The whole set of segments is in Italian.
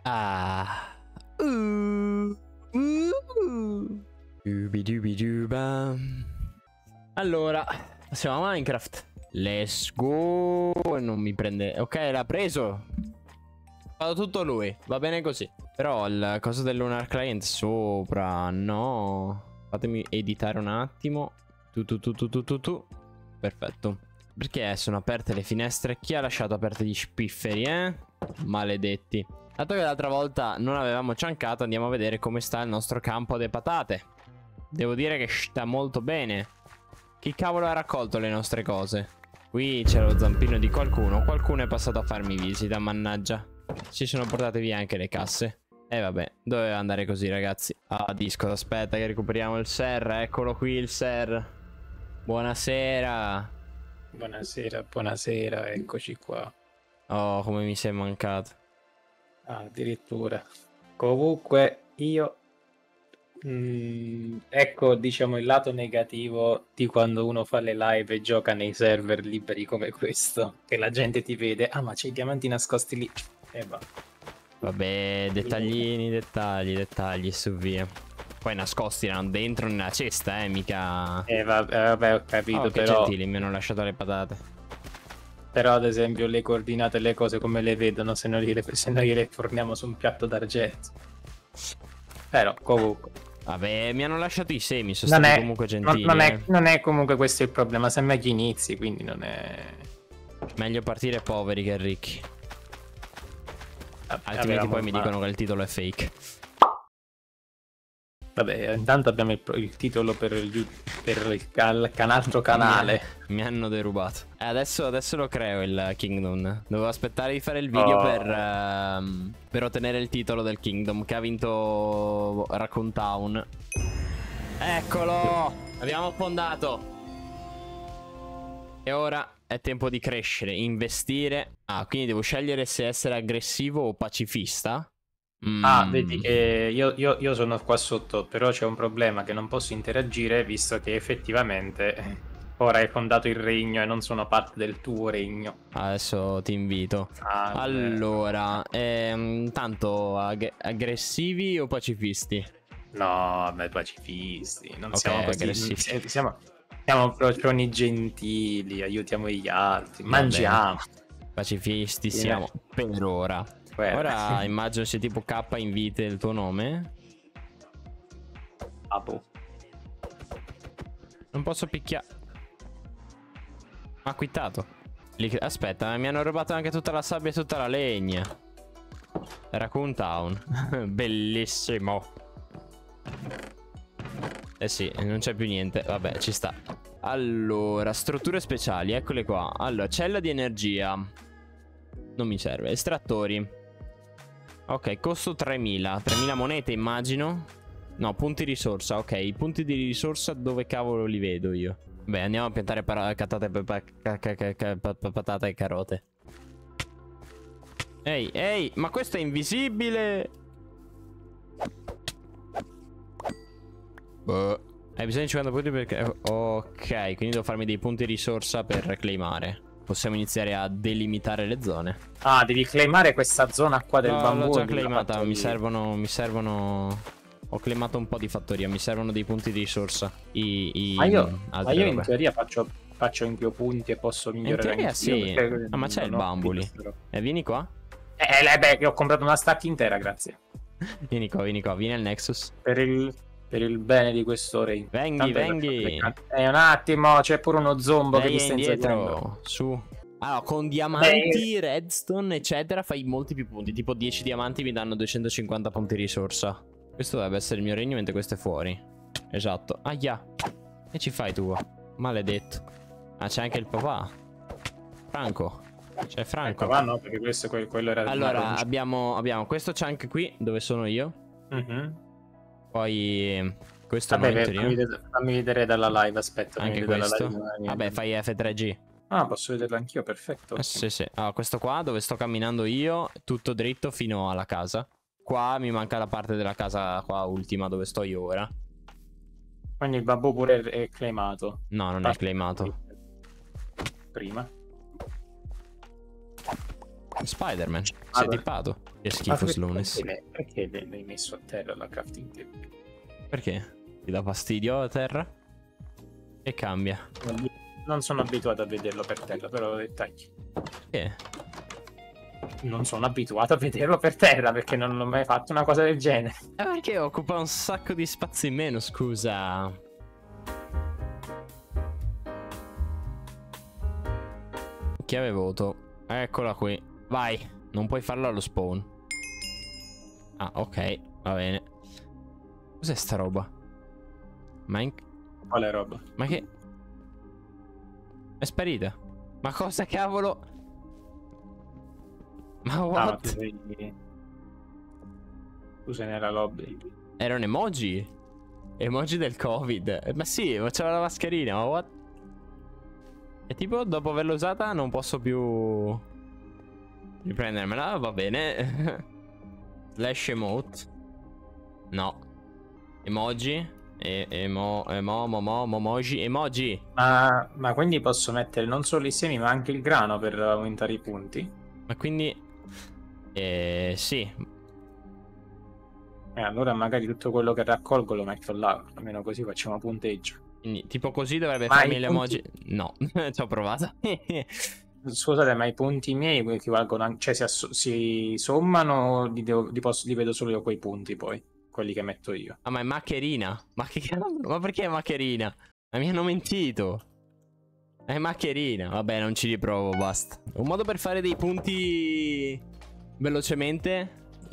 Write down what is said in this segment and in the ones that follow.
Ah. Dubidubiduba. Allora, passiamo a Minecraft. Let's go. Non mi prende. Ok, l'ha preso. Vado tutto lui. Va bene così. Però il coso del Lunar Client sopra. No. Fatemi editare un attimo. Tu. Perfetto. Perché sono aperte le finestre? Chi ha lasciato aperte gli spifferi, eh? Maledetti. Dato che l'altra volta non avevamo ciancato, andiamo a vedere come sta il nostro campo de patate. Devo dire che sta molto bene. Chi cavolo ha raccolto le nostre cose? Qui c'è lo zampino di qualcuno. Qualcuno è passato a farmi visita, mannaggia. Si sono portate via anche le casse. E vabbè, doveva andare così, ragazzi. Ah, Discord, aspetta che recuperiamo il Ser. Eccolo qui il Ser. Buonasera. Buonasera, eccoci qua. Oh, come mi sei mancato. Ah, addirittura. Comunque, io... ecco, diciamo, il lato negativo di quando uno fa le live e gioca nei server liberi come questo. Che la gente ti vede, ah, ma c'è i diamanti nascosti lì. E va. Vabbè, dettagli, su via. Poi nascosti erano dentro nella cesta, mica... vabbè, ho capito, che però... gentili, mi hanno lasciato le patate. Però, ad esempio, le coordinate, le cose come le vedono se non gliele forniamo su un piatto d'argento. Però, comunque... Vabbè, mi hanno lasciato i semi, sono stati comunque gentili. Non è comunque questo il problema, sembra che inizi, quindi non è... Meglio partire poveri che ricchi. Altrimenti poi mi dicono che il titolo è fake. Vabbè, intanto abbiamo il titolo per il altro canale. Mi hanno derubato. Adesso lo creo il Kingdom. Dovevo aspettare di fare il video per ottenere il titolo del Kingdom, che ha vinto Raccoon Town. Eccolo! Abbiamo fondato. E ora è tempo di crescere, investire. Ah, quindi devo scegliere se essere aggressivo o pacifista. Ah, vedi che io sono qua sotto, però c'è un problema che non posso interagire visto che effettivamente ora hai fondato il regno e non sono parte del tuo regno. Adesso ti invito. Allora, tanto aggressivi o pacifisti? No, beh, pacifisti, non Ok, siamo così aggressivi. siamo procioni gentili, aiutiamo gli altri, mangiamo. Pacifisti siamo per ora. Ora immagino sia tipo K invite il tuo nome. Apo. Non posso picchiare. Ha quittato. Aspetta, mi hanno rubato anche tutta la sabbia e tutta la legna. Raccoon Town. Bellissimo. Eh sì, non c'è più niente. Vabbè, ci sta. Allora, strutture speciali, eccole qua. Allora, cella di energia. Non mi serve. Estrattori. Ok, costo 3000. 3000 monete, immagino. No, punti risorsa. Ok, i punti di risorsa dove cavolo li vedo io? Beh, andiamo a piantare patate e carote. Ehi, ma questo è invisibile. Hai bisogno di 50 punti perché... Ok, quindi devo farmi dei punti risorsa per claimare. Possiamo iniziare a delimitare le zone. Ah, devi claimare questa zona qua del bambù. L'ho già claimata, mi servono... Ho claimato un po' di fattoria, mi servono dei punti di risorsa. Ma io in teoria faccio in più punti e posso migliorare. In teoria sì. Ah, ma c'è il bambù lì. Vieni qua. Beh, io ho comprato una stack intera, grazie. Vieni qua, vieni al Nexus. Per il bene di questo regno. Venghi. Un attimo, c'è pure uno zombo che mi sta indietro. Su. Allora, con diamanti, redstone, eccetera, fai molti più punti. Tipo 10 diamanti mi danno 250 punti risorsa. Questo dovrebbe essere il mio regno, mentre questo è fuori. Esatto. Ahia. E ci fai tu? Maledetto. Ah, c'è anche il papà. Franco. C'è Franco. Papà no, perché questo quello era... Allora, abbiamo questo chunk qui, dove sono io. Poi questo fammi vedere dalla live, aspetta. Anche questo. Vabbè, fai F3G. Ah, posso vederlo anch'io, perfetto. Sì. Allora, questo qua dove sto camminando io, tutto dritto fino alla casa. Qua mi manca la parte della casa qua ultima dove sto io ora. Quindi il bambù pure è claimato. No, non è claimato. Prima. Spider-Man. Si è tippato. Che schifo Slowness. Perché l'hai messo a terra la crafting table? Perché? Ti dà fastidio a terra? E cambia. Non sono abituato a vederlo per terra, però dettagli. Che? Non sono abituato a vederlo per terra perché non ho mai fatto una cosa del genere. Perché occupa un sacco di spazio in meno, scusa. Chiave voto. Eccola qui. Vai. Non puoi farlo allo spawn. Ah, ok. Va bene. Cos'è sta roba? Quale roba? Ma che... È sparita. Ma cosa cavolo? Ma what? Tu sei nella lobby. Era un emoji. Emoji del Covid. Ma sì, c'era la mascherina. Ma what? E tipo, dopo averla usata non posso più riprendermela. Va bene. Slash emote. No. Emoji. Emoji. Ma quindi posso mettere non solo i semi ma anche il grano per aumentare i punti? Ma quindi... sì. Allora magari tutto quello che raccolgo lo metto là. Almeno così facciamo punteggio. Quindi tipo così dovrebbe farmi l'emoji. No, ci ho provato. Scusate, ma i punti miei equivalgono anche... Cioè si sommano, li vedo solo io quei punti poi. Quelli che metto io. Ah, ma è maccherina. Ma che cavolo? Ma perché è maccherina? Ma mi hanno mentito. È maccherina. Vabbè, non ci riprovo, basta. Un modo per fare dei punti velocemente.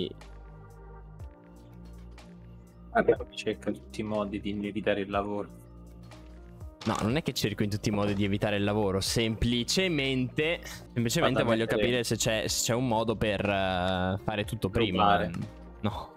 Vabbè, cerca tutti i modi di evitare il lavoro. No, non è che cerco in tutti i modi di evitare il lavoro. Semplicemente voglio capire se c'è un modo per fare tutto prima. No.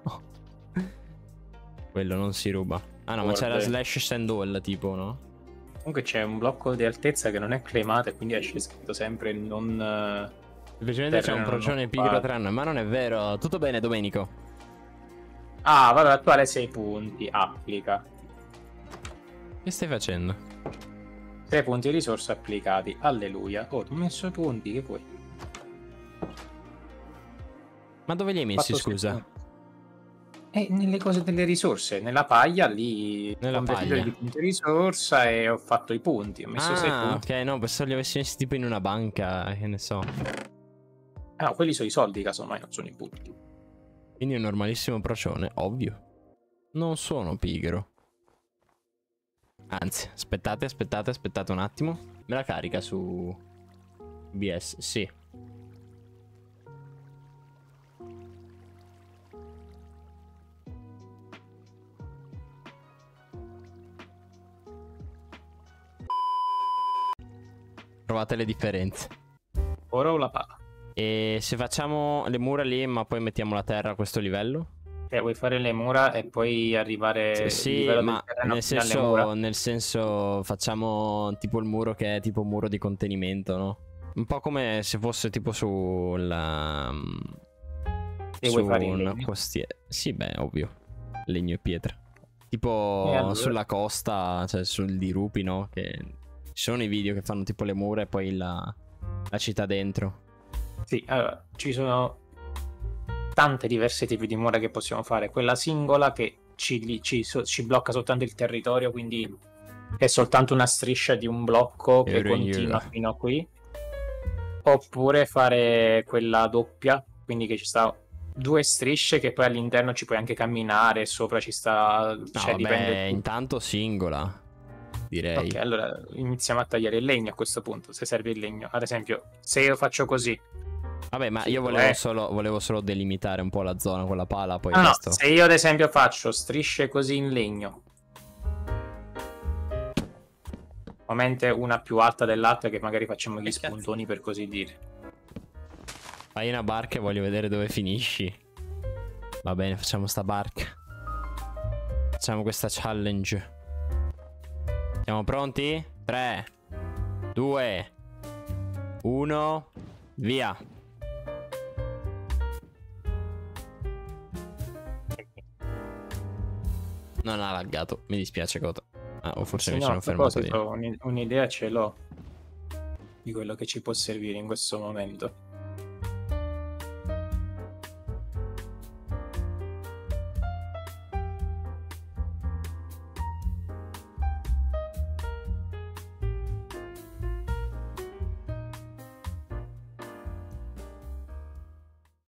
Quello non si ruba. Ah no, ma c'era slash send all tipo, no? Comunque c'è un blocco di altezza che non è claimato e quindi esce scritto sempre non... Semplicemente c'è un procione pigro tra noi. Ma non è vero. Tutto bene, Domenico? Ah, valore attuale 6 punti. Applica. Che stai facendo? 6 punti risorse applicati. Alleluia. Oh, ti ho messo i punti, che vuoi? Ma dove li hai messi, scusa? Nelle cose delle risorse, nella paglia lì. Nella paglia di punti risorsa e ho fatto i punti. Ho messo 6 punti. Ok, no, pensavo li avessi messi tipo in una banca, che ne so. Ah, quelli sono i soldi, casomai, non sono i punti. Quindi è un normalissimo procione, ovvio. Non sono pigro. Anzi, aspettate un attimo. Me la carica su BS, sì. Provate le differenze. Ora o la pala? E se facciamo le mura lì, ma poi mettiamo la terra a questo livello? Vuoi fare le mura e poi arrivare sì, ma nel senso facciamo tipo il muro che è tipo muro di contenimento, no? Un po' come se fosse tipo sulla vuoi fare una costiera. Sì, beh, ovvio. Legno e pietra. Tipo allora... sulla costa, cioè sul dirupi, no? Che ci sono i video che fanno tipo le mura e poi la città dentro. Sì, allora, ci sono tante diverse tipi di mura che possiamo fare. Quella singola che ci blocca soltanto il territorio, quindi è soltanto una striscia di un blocco che continua fino a qui. Oppure fare quella doppia, quindi che ci sta 2 strisce che poi all'interno ci puoi anche camminare, sopra ci sta... No, cioè, dipende intanto singola, direi. Ok, allora iniziamo a tagliare il legno a questo punto, se serve il legno. Ad esempio, se io faccio così... Vabbè, ma io volevo solo delimitare un po' la zona con la pala, poi no, se io ad esempio faccio strisce così in legno, ovviamente una più alta dell'altra, che magari facciamo gli spuntoni per così dire. Fai una barca e voglio vedere dove finisci. Va bene, facciamo sta barca. Facciamo questa challenge. Siamo pronti? 3 2 1 via. Non ha laggato, mi dispiace Cota. Ah, o forse mi sono fermato io. Un'idea ce l'ho di quello che ci può servire in questo momento.